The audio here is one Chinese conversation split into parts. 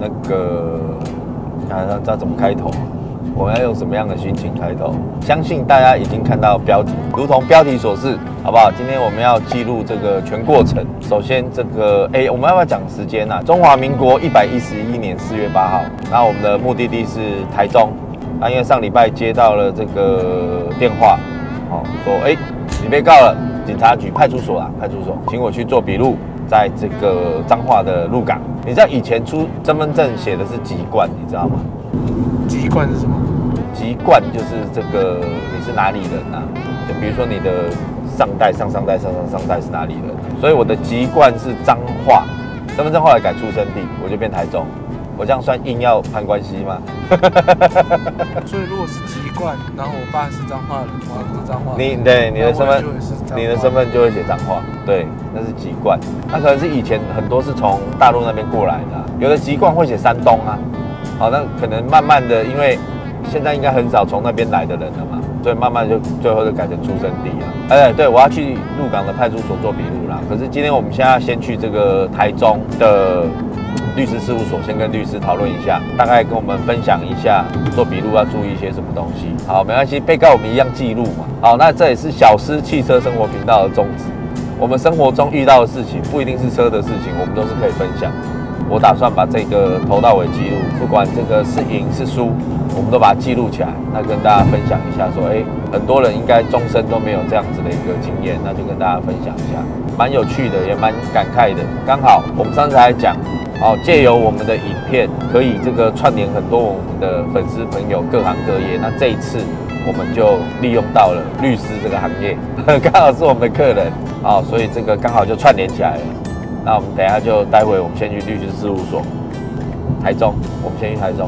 那个看要怎么开头，我们要用什么样的心情开头？相信大家已经看到标题，如同标题所示，好不好？今天我们要记录这个全过程。首先，这个我们要不要讲时间啊？中华民国111年4月8号，然后我们的目的地是台中。那因为上礼拜接到了这个电话，说你被告了，警察局派出所啦，派出所请我去做笔录，在这个彰化的鹿港。你知道以前出身份证写的是籍贯，你知道吗？ 籍贯是什么？籍贯就是这个你是哪里人啊？就比如说你的上代、上上代、上上上代是哪里人，所以我的籍贯是彰化，身份证后来改出生地，我就变台中。我这样算硬要攀关系吗？ 所以如果是籍贯，然后我爸是彰化人，我不是彰化人， 你的身份就会写彰化，对，那是籍贯。那可能是以前很多是从大陆那边过来的，有的籍贯会写山东啊。好，那可能慢慢的，因为现在应该很少从那边来的人了嘛，所以慢慢就最后就改成出生地了。对，我要去鹿港的派出所做笔录啦。可是今天我们现在先去这个台中的律师事务所，先跟律师讨论一下，大概跟我们分享一下做笔录要注意一些什么东西。好，没关系，被告我们一样记录嘛。好，那这也是小狮汽车生活频道的宗旨。我们生活中遇到的事情，不一定是车的事情，我们都是可以分享。我打算把这个头到尾记录，不管这个是赢是输，我们都把它记录起来。那跟大家分享一下说，很多人应该终身都没有这样子的一个经验，那就跟大家分享一下，蛮有趣的，也蛮感慨的。刚好我们上次还讲，借由我们的影片，可以这个串联很多我们的粉丝朋友，各行各业。那这一次我们就利用到了律师这个行业，刚好是我们的客人，所以这个刚好就串联起来了。那我们等一下就待会我们先去律师事务所，台中，我们先去台中。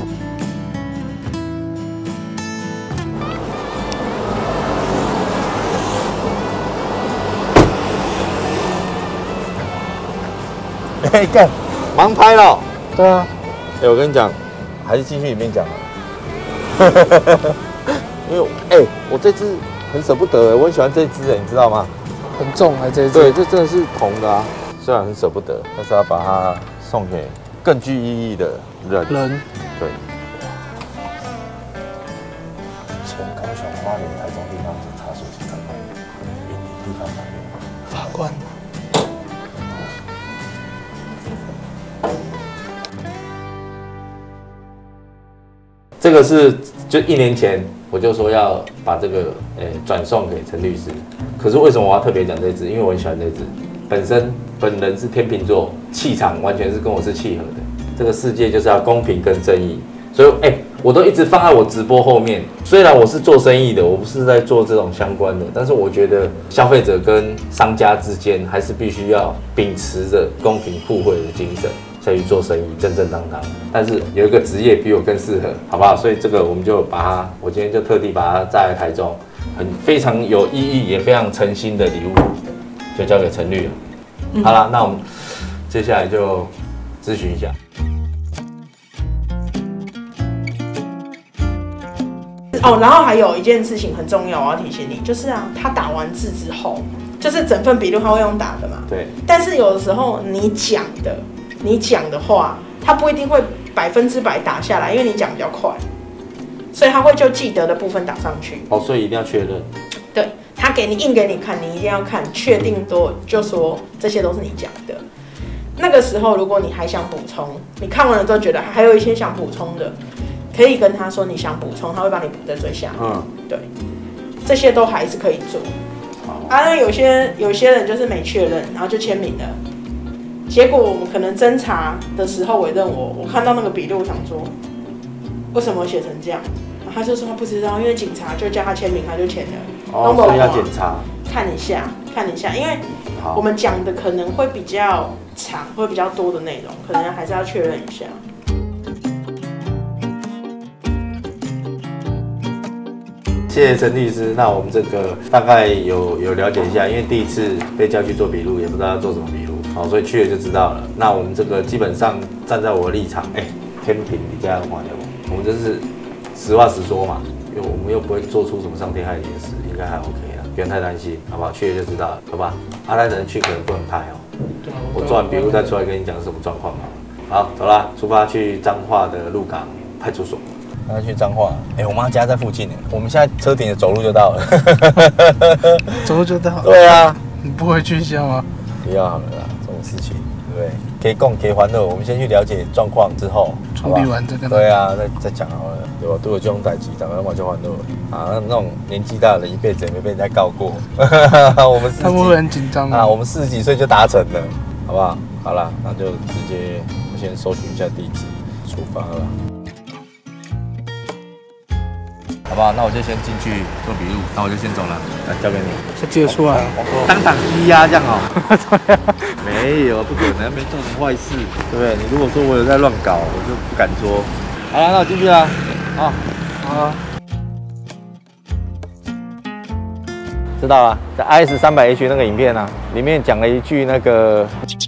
干，忙拍了。 对啊。 我跟你讲，还是继续里面讲。因为我这只很舍不得，我很喜欢这只，你知道吗？ 很重还这只？ 对，这真的是铜的啊。虽然很舍不得，但是要把它送给更具意义的人。对。前高雄花莲台中地方检察署检察官，云林地方法院法官。 这个是就1年前我就说要把这个转送给陈律师，可是为什么我要特别讲这只？因为我很喜欢这只，本人是天秤座，气场完全是跟我是契合的。这个世界就是要公平跟正义，所以我都一直放在我直播后面。虽然我是做生意的，我不是在做这种相关的，但是我觉得消费者跟商家之间还是必须要秉持着公平互惠的精神下去做生意，正正当当。但是有一个职业比我更适合，好不好？所以这个我们就把它，我今天就特地把它载来台中，非常有意义也非常诚心的礼物，就交给陈律了。好了，那我们接下来就咨询一下。 然后还有一件事情很重要，我要提醒你，就是他打完字之后，就是整份笔录他会用打的嘛。 对。 但是有的时候你讲的话，他不一定会100%打下来，因为你讲比较快，所以他会就记得的部分打上去。 所以一定要确认。 对。他印给你看，你一定要看，确定就说这些都是你讲的。那个时候，如果你还想补充，你看完了之后覺得还有一些想补充的，可以跟他说你想补充，他会帮你补在最下面。对，这些都还是可以做。那有些人就是没确认，然后就签名了。结果我们可能侦查的时候委任我看到那个笔录，想说为什么写成这样？他就说他不知道，因为警察就叫他签名，他就签了。 所以要检查， 看一下，因为我们讲的可能会比较长，会比较多的内容，可能还是要确认一下。 谢谢陈律师。那我们这个大概有了解一下，因为第一次被叫去做笔录，也不知道要做什么笔录，所以去了就知道了。那我们这个基本上站在我的立场，天平你这样话的，我们就是实话实说嘛，因为我们又不会做出什么伤天害理的事，应该还 OK 啦，不用太担心，好不好？去了就知道了，好吧？阿赖人去可能不能拍我做完笔录再出来跟你讲是什么状况嘛。 好，走啦，出发去彰化的鹿港派出所。要去彰化，我妈家在附近，我们现在车停着走路就到了。 走路就到。 对啊， 你不回去一下吗？ 不要好了啦，这种事情，对不对？可以共，可以欢乐。我们先去了解状况之后， 处理完这个。 对啊，再讲好了，对吧？对我这种代志，咱们就欢乐啊。那种年纪大的人一辈子也没被人家告过。我们他们会很紧张啊，我们40几岁就达成了，好不好？好了，那就直接我先搜寻一下地址，出发了。好不好？那我就先进去做笔录，那我就先走了，来交给你。 他记得出来， 当场羁押这样哦？对啊，没有，不可能，没做什么坏事，对不对？你如果说我有在乱搞，我就不敢说。好了，那我进去了。好，好。知道了，在 IS300H 那个影片啊，里面讲了一句那个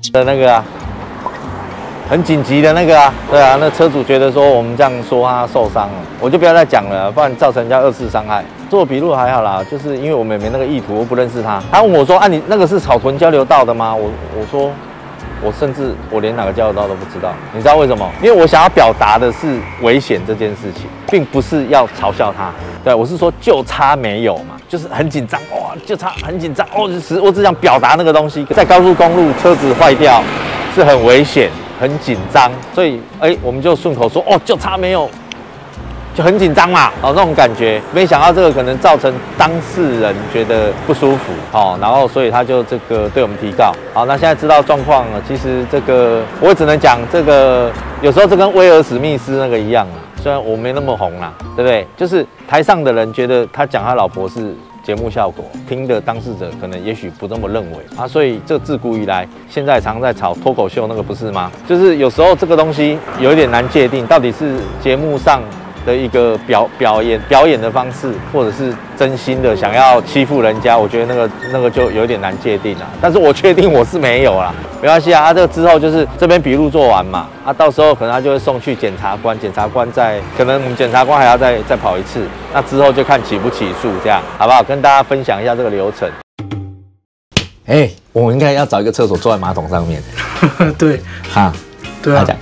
很紧急的那个啊，对啊，那车主觉得说我们这样说他受伤了，我就不要再讲了，不然造成人家2次伤害。做笔录还好啦，就是因为我们也没那个意图，我不认识他。他问我说：“啊，你那个是草屯交流道的吗？”我说：“我甚至我连哪个交流道都不知道。”你知道为什么？因为我想要表达的是危险这件事情，并不是要嘲笑他。对，我是说就差没有嘛，就是很紧张哇，就差很紧张哦，我只想表达那个东西。在高速公路车子坏掉是很危险。很紧张，所以我们就顺口说哦，就差没有，就很紧张嘛，那种感觉。没想到这个可能造成当事人觉得不舒服，然后所以他就这个对我们提告。好，那现在知道状况了，其实这个我也只能讲，这个有时候这跟威尔史密斯那个一样啦，虽然我没那么红啦，对不对？就是台上的人觉得他讲他老婆是节目效果，听的当事者可能也许不这么认为啊，所以这自古以来，现在常在炒脱口秀那个不是吗？就是有时候这个东西有一点难界定，到底是节目上的一个表演的方式，或者是真心的想要欺负人家，我觉得那个就有点难界定啊。但是我确定我是没有啦，没关系啊。这个之后就是这边笔录做完嘛，到时候可能他就会送去检察官，检察官可能我们检察官还要再跑一次，那之后就看起不起诉这样，好不好？跟大家分享一下这个流程。我应该要找一个厕所坐在马桶上面。 对， 哈， 对啊。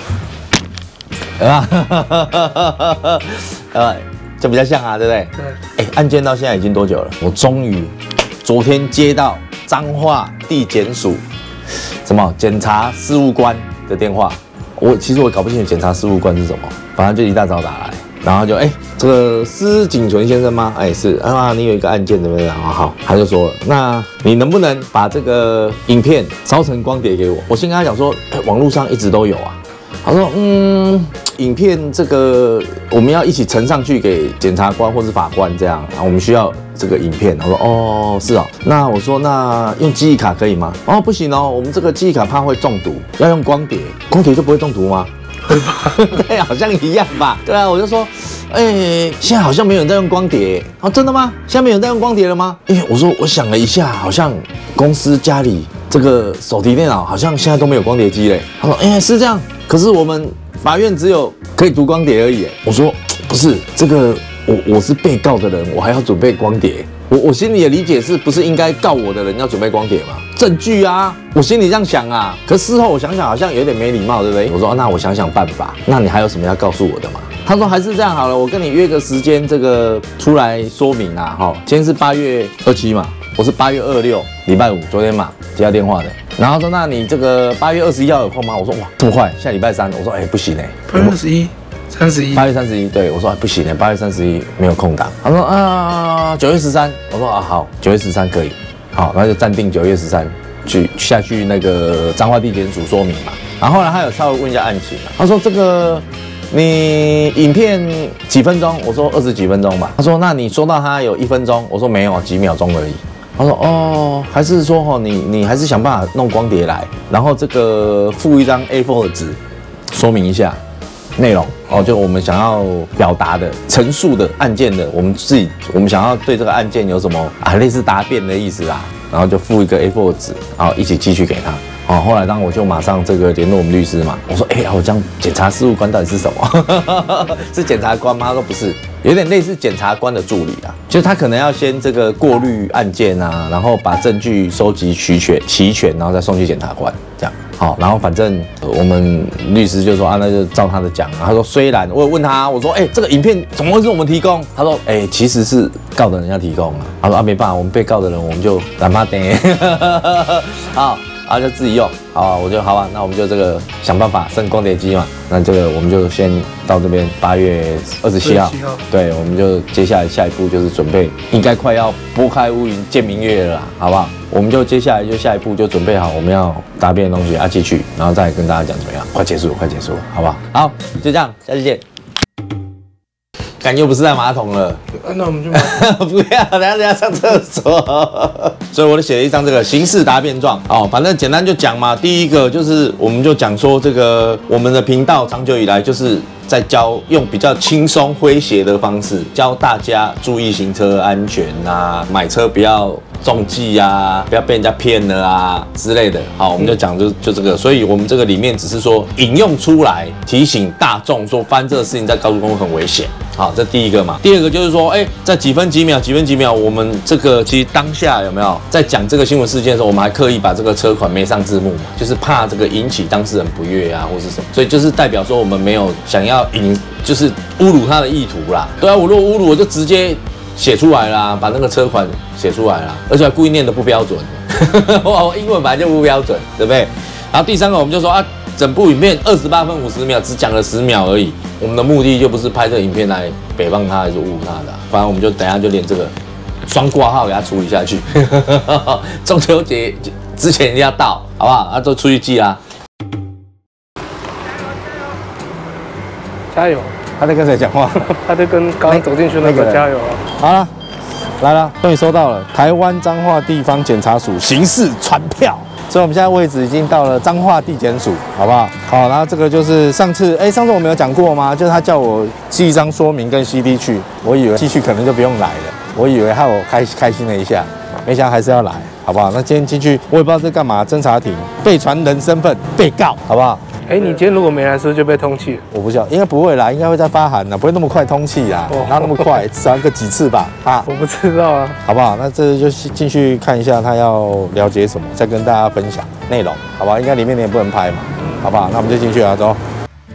就比较像啊，对不对？对。案件到现在已经多久了？我终于昨天接到彰化地检署检察事务官的电话。其实我搞不清楚检察事务官是什么，反正就一大早打来，然后就这个施景纯先生吗？是啊，你有一个案件对不对？好，他就说了，那你能不能把这个影片烧成光碟给我？我先跟他讲说，网络上一直都有啊。他说，影片这个我们要一起呈上去给检察官或是法官这样啊，我们需要这个影片。我说，哦，是哦。那我说，那用记忆卡可以吗？不行哦，我们这个记忆卡怕会中毒，要用光碟。光碟就不会中毒吗？会吧？对，好像一样吧。对啊，我就说，现在好像没有人在用光碟。真的吗？现在没有人在用光碟了吗？我说我想了一下，好像公司家里这个手提电脑好像现在都没有光碟机嘞。他说，是这样。可是我们法院只有可以读光碟而已。我说不是，这个我是被告的人，我还要准备光碟。我心里的理解是不是应该告我的人要准备光碟嘛？证据啊，我心里这样想啊。可事后我想想好像有点没礼貌，对不对？我说那我想想办法。那你还有什么要告诉我的吗？他说还是这样好了，我跟你约个时间，这个出来说明啊。今天是8月27嘛，我是8月26，礼拜5，昨天嘛接到电话的。然后说那你这个8月21有空吗？我说哇这么快，下礼拜3。我说不行8 月21。8 月31，对我说不行8月31没有空档。他说9月13，我说好，9月13可以，好，那就暂定9月13下去那个彰化地检署说明嘛。然后后来他有稍微问一下案情嘛，他说这个你影片几分钟？我说20几分钟吧。他说那你说到他有1分钟？我说没有，几秒钟而已。他说还是说你还是想办法弄光碟来，然后这个附一张 A4 的纸，说明一下内容就我们想要表达的、陈述的案件的，我们想要对这个案件有什么类似答辩的意思啊，然后就附一个 A4 纸，一起寄去给他。后来我就马上这个联络我们律师嘛，我说我这样检察事务官到底是什么？是检察官吗？他说不是， 有点类似检察官的助理啊，就是他可能要先这个过滤案件啊，然后把证据收集齐全，然后再送去检察官这样。好，然后反正我们律师就说啊，那就照他的讲啊。他说虽然我有问他，我说这个影片怎么会是我们提供？他说其实是告的人要提供啊。他说没办法，我们被告的人我们就懒妈等，好。然后就自己用，好，我就好吧，那我们就这个想办法升光碟机嘛，那这个我们就先到这边8月27号，对，我们就接下来下一步就是准备，应该快要拨开乌云见明月了啦，好不好？我们就接下来就下一步就准备好我们要答辩的东西寄去，然后再跟大家讲怎么样，快结束了，好不好？好，就这样，下次见。感又不是在马桶了， 那我们就不要，等下上厕所。所以我就写了一张这个刑事答辩状哦，反正简单就讲嘛。第一个就是我们就讲说这个我们的频道长久以来就是在用比较轻松诙谐的方式教大家注意行车安全啊，买车不要中计啊，不要被人家骗了啊之类的。好，我们就讲就这个，所以我们这个里面只是说引用出来提醒大众说，发生这个事情在高速公路很危险。好，这第一个嘛。第二个就是说，在几分几秒，我们这个其实当下有没有在讲这个新闻事件的时候，我们还刻意把这个车款没上字幕嘛，就是怕这个引起当事人不悦啊，或是什么，所以就是代表说我们没有想要就是侮辱他的意图啦。对啊，我如果侮辱，我就直接写出来啦，把那个车款写出来啦，而且还故意念得不标准，我英文本来就不标准，对不对？然后第三个我们就说整部影片28分50秒，只讲了10秒而已。我们的目的就不是拍这个影片来诽谤他还是侮辱他的，反正我们就等一下就连这个双挂号给他处理下去。中秋节之前一定要到，好不好？都出去寄啦。 加油！ 他在跟谁讲话？ 他在跟刚刚走进去那个加油啊！ 好了，来了，终于收到了台湾彰化地方检察署刑事传票。所以我们现在位置已经到了彰化地检署，好不好？好，然后这个就是上次我们有讲过吗？就是他叫我寄一张说明跟 CD 去，我以为寄去可能就不用来了，我以为害我开心了一下，没想到还是要来，好不好？那今天进去我也不知道在干嘛，侦查庭被传人身份被告，好不好？ 你今天如果没来，是不是就被通缉？ 我不知道，应该不会啦，应该会再发函啦，不会那么快通缉啦，哪有那么快？至少个几次吧？ 我不知道啊， 好不好？那这就进去看一下他要了解什么，再跟大家分享内容，好不好？应该里面你也不能拍嘛，好不好？那我们就进去了，走。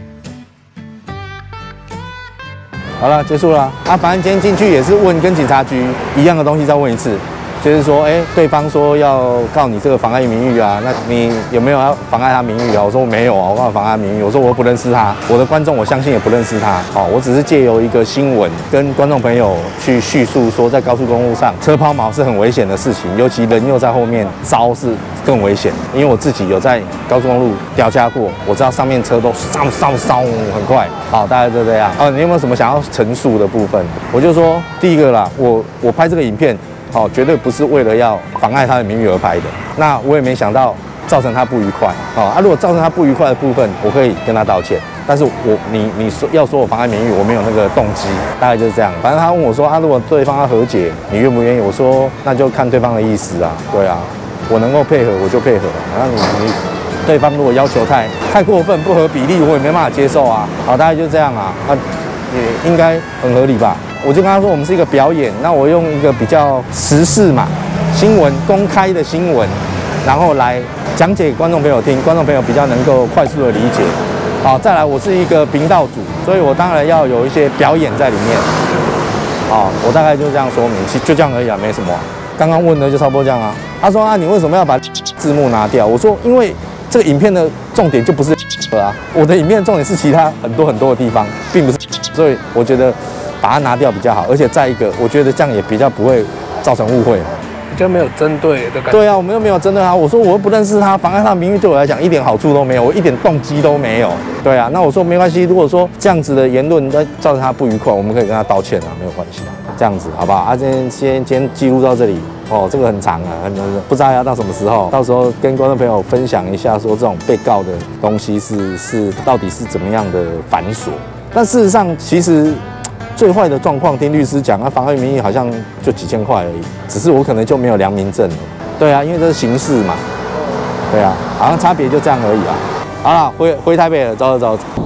好了，结束了反正今天进去也是问跟警察局一样的东西，再问一次。就是说，对方说要告你这个妨碍名誉啊，那你有没有要妨碍他名誉啊？我说我没有啊，我干嘛妨碍名誉？我说我又不认识他，我的观众我相信也不认识他。我只是借由一个新闻跟观众朋友去叙述说，在高速公路上车抛锚是很危险的事情，尤其人又在后面招是更危险。因为我自己有在高速公路调驾过，我知道上面车都烧很快。好，大概就这样。你有没有什么想要陈述的部分？我就说第一个啦，我拍这个影片。绝对不是为了要妨碍他的名誉而拍的。那我也没想到造成他不愉快。如果造成他不愉快的部分，我可以跟他道歉。但是你说我妨碍名誉，我没有那个动机，大概就是这样。反正他问我说，如果对方要和解，你愿不愿意？我说那就看对方的意思啊。对啊，我能够配合我就配合。然后你对方如果要求太过分、不合比例，我也没办法接受啊。好，大概就这样啊。也应该很合理吧。我就跟他说，我们是一个表演，那我用一个比较时事嘛，新闻公开的新闻，然后来讲解给观众朋友听，观众朋友比较能够快速的理解。好，再来，我是一个频道主，所以我当然要有一些表演在里面。好，我大概就这样说明，其实就这样而已啊，没什么。刚刚问的就差不多这样啊。他说你为什么要把字幕拿掉？我说因为这个影片的重点就不是我的影片重点是其他很多的地方，并不是，所以我觉得把它拿掉比较好，而且再一个，我觉得这样也比较不会造成误会， 比较没有针对的感觉。 对啊，我们又没有针对他，我说我又不认识他，妨碍他的名誉对我来讲一点好处都没有，我一点动机都没有。对啊，那我说没关系，如果说这样子的言论造成他不愉快，我们可以跟他道歉啊，没有关系啊，这样子好不好？今天记录到这里。这个很长啊，不知道要到什么时候，到时候跟观众朋友分享一下，说这种被告的东西是到底是怎么样的繁琐。但事实上，其实最坏的状况，听律师讲，妨碍名誉好像就几千块而已，只是我可能就没有良民证了。对啊，因为这是刑事嘛。对啊，好像差别就这样而已啊。好了，回台北了，走。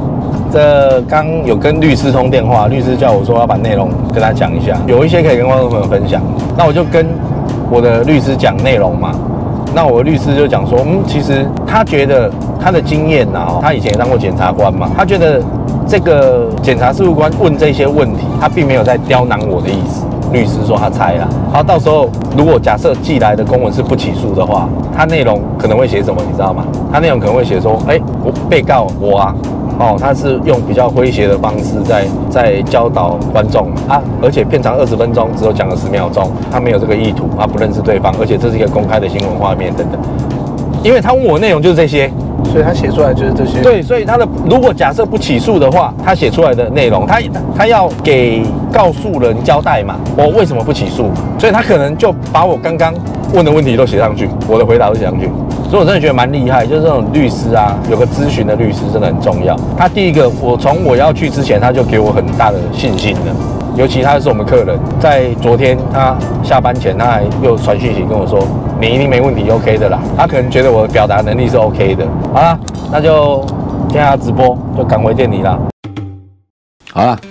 这刚有跟律师通电话，律师叫我说要把内容跟他讲一下，有一些可以跟观众朋友分享。那我就跟我的律师讲内容嘛。那我的律师就讲说，其实他觉得他的经验啊，他以前也当过检察官嘛，他觉得这个检察事务官问这些问题，他并没有在刁难我的意思。律师说他猜啦，好，到时候如果假设寄来的公文是不起诉的话，他内容可能会写什么，你知道吗？他内容可能会写说，我被告我啊，他是用比较诙谐的方式在教导观众啊，而且片长20分钟，只有讲了10秒钟，他没有这个意图，他不认识对方，而且这是一个公开的新闻画面等等。因为他问我内容就是这些。 所以他写出来就是这些。 对，所以如果假设不起诉的话，他写出来的内容，他要给告诉人交代嘛，我为什么不起诉？所以他可能就把我刚刚问的问题都写上去，我的回答都写上去。所以我真的觉得蛮厉害，就是这种律师啊，有个咨询的律师真的很重要。他第一个，从我要去之前，他就给我很大的信心了。尤其他是我们客人，在昨天他下班前，他还又传讯息跟我说，你一定没问题 ，OK 的啦。他可能觉得我的表达能力是 OK 的。好啦，那就今天要直播，就赶回店里啦。好啦，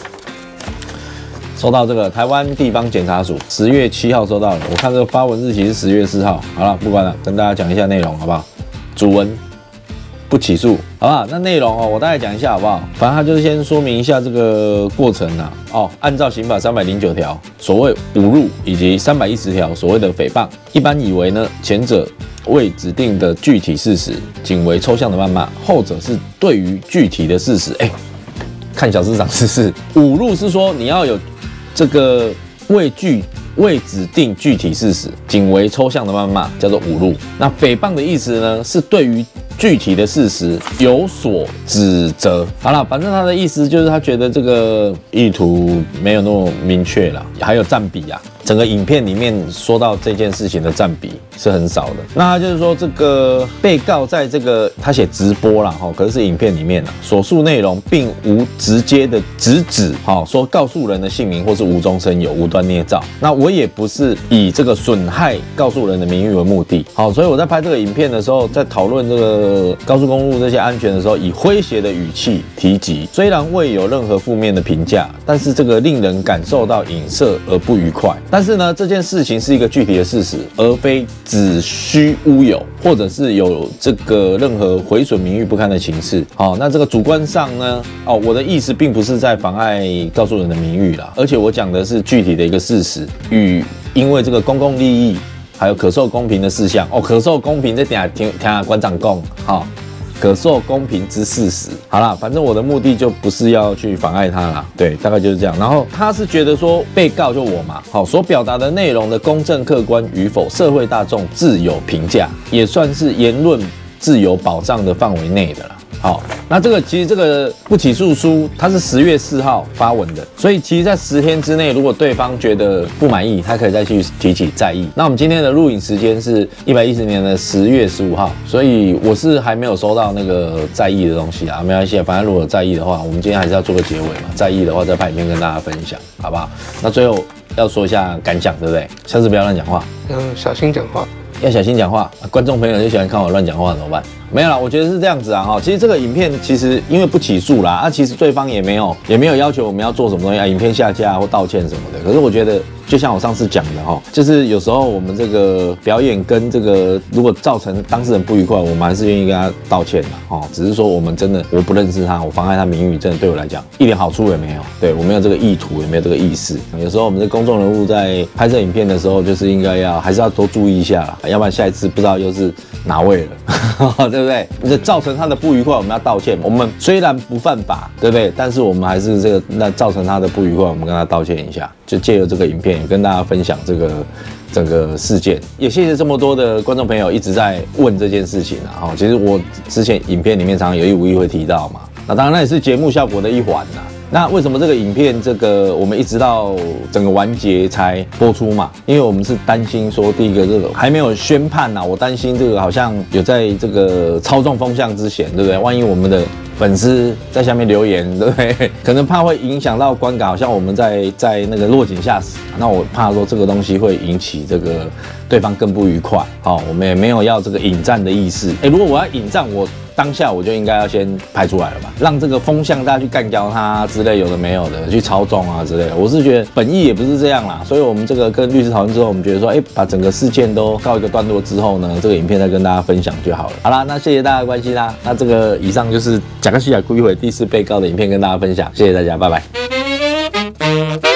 收到这个台湾地方检察署10月7号收到了，我看这个发文日期是10月4号。好了，不管了，跟大家讲一下内容好不好？主文不起诉，好不好？那内容我大概讲一下好不好？反正他就是先说明一下这个过程啊。按照刑法309条，所谓侮辱以及310条所谓的诽谤，一般以为呢，前者未指定的具体事实，仅为抽象的谩骂；后者是对于具体的事实，看小市长试试。侮辱是说你要有这个未指定具体事实，仅为抽象的谩骂，叫做侮辱。那诽谤的意思呢，是对于具体的事实有所指责。好了，反正他的意思就是他觉得这个意图没有那么明确啦，还有占比啊。整个影片里面说到这件事情的占比是很少的。那他就是说，这个被告在这个他写直播啦，可是影片里面所述内容并无直接的直指说告诉人的姓名或是无中生有、无端捏造。那我也不是以这个损害告诉人的名誉为目的。所以我在拍这个影片的时候，在讨论这个高速公路这些安全的时候，以诙谐的语气提及，虽然未有任何负面的评价，但是这个令人感受到影射而不愉快。但是呢，这件事情是一个具体的事实，而非子虚乌有，或者是有这个任何毁损名誉不堪的情事。那这个主观上呢，我的意思并不是在妨碍告诉人的名誉啦，而且我讲的是具体的一个事实，与因为这个公共利益还有可受公平的事项。可受公平这点听馆长讲，可受公平之事实。好啦，反正我的目的就不是要去妨碍他啦，对，大概就是这样。然后他是觉得说，被告就我嘛，所表达的内容的公正客观与否，社会大众自有评价，也算是言论自由保障的范围内的啦。那其实这个不起诉书它是10月4号发文的，所以其实在10天之内，如果对方觉得不满意，他可以再去提起再议。那我们今天的录影时间是110年的10月15号，所以我是还没有收到那个再议的东西啊，没关系，反正如果有再议的话，我们今天还是要做个结尾嘛。再议的话，再拍影片跟大家分享，好不好？那最后要说一下感想，对不对？下次不要乱讲话， 小心讲话。 要小心讲话，观众朋友就喜欢看我乱讲话怎么办？没有啦，我觉得是这样子啊。其实这个影片其实因为不起诉啦，其实对方也没有要求我们要做什么东西影片下架或道歉什么的。可是我觉得，就像我上次讲的就是有时候我们这个表演跟这个如果造成当事人不愉快，我们还是愿意跟他道歉的只是说我们真的我不认识他，我妨害他名誉，真的对我来讲一点好处也没有。对我没有这个意图，也没有这个意识。有时候我们这公众人物在拍摄影片的时候，就是应该还是要多注意一下啦，要不然下一次不知道又是哪位了，对不对？这造成他的不愉快，我们要道歉。我们虽然不犯法，对不对？但是我们还是那造成他的不愉快，我们跟他道歉一下。就借由这个影片，也跟大家分享这个整个事件。也谢谢这么多的观众朋友一直在问这件事情啊。其实我之前影片里面常常有意无意会提到嘛。那当然那也是节目效果的一环啦。那为什么这个影片我们一直到整个完结才播出嘛？因为我们是担心说，第一个这个还没有宣判我担心这个好像有在这个操纵风向之嫌，对不对？万一我们的粉丝在下面留言，对不对？可能怕会影响到观感，好像我们在那个落井下石。那我怕说这个东西会引起这个对方更不愉快。我们也没有要这个引战的意思。如果我要引战， 当下我就应该要先拍出来了吧，让这个风向大家去干掉它之类有的没有的去操纵啊之类的。我是觉得本意也不是这样啦，所以我们这个跟律师讨论之后，我们觉得说，把整个事件都告一个段落之后呢，这个影片再跟大家分享就好了。好啦，那谢谢大家的关心啦。那这个以上就是贾克西亚归回第4被告的影片跟大家分享，谢谢大家，拜拜。